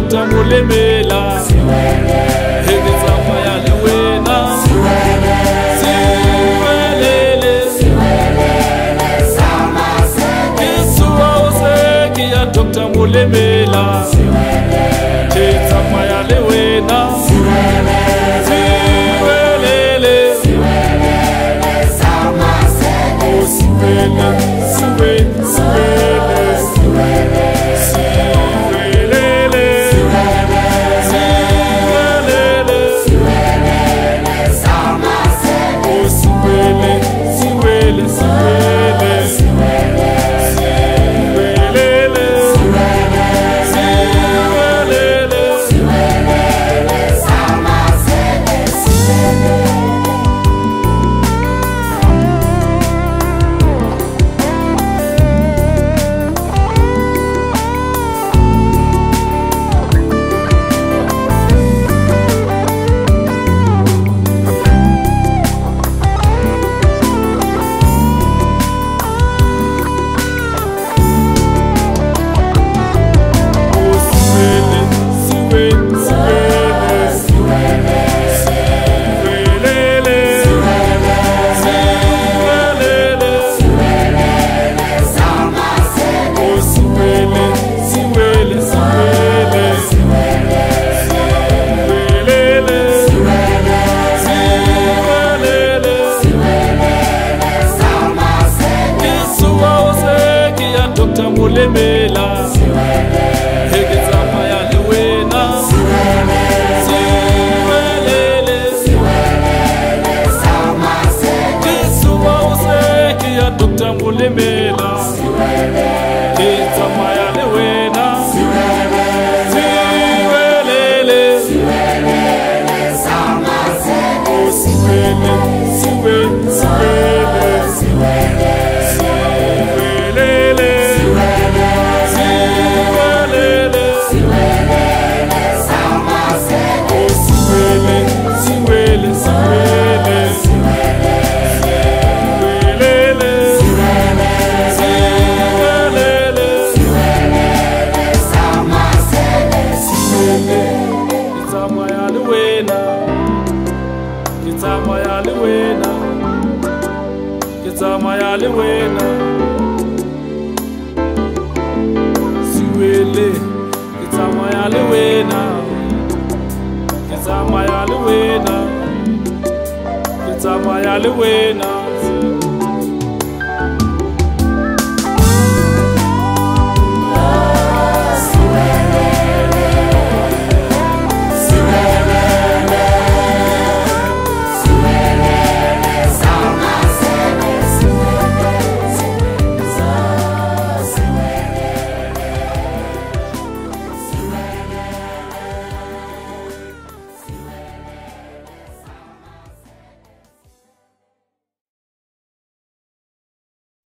Dr. Molemela Heke tsamaya le wena Siwelele Ke suwa oseki ya Dr. Molemela Heke tsamaya le wena Siwelele Oh siwele, siwele, siwele Dr. Molemela Heke tsamaya le wena Siwelele Ke suwa oseki ya Dr. Molemela Heke tsamaya le wena Siwelele Oh siwele, siwele, siwele Tsamaya le wena Siwele Ke tsamaya le wena Ke tsamaya le wena Ke tsamaya le wena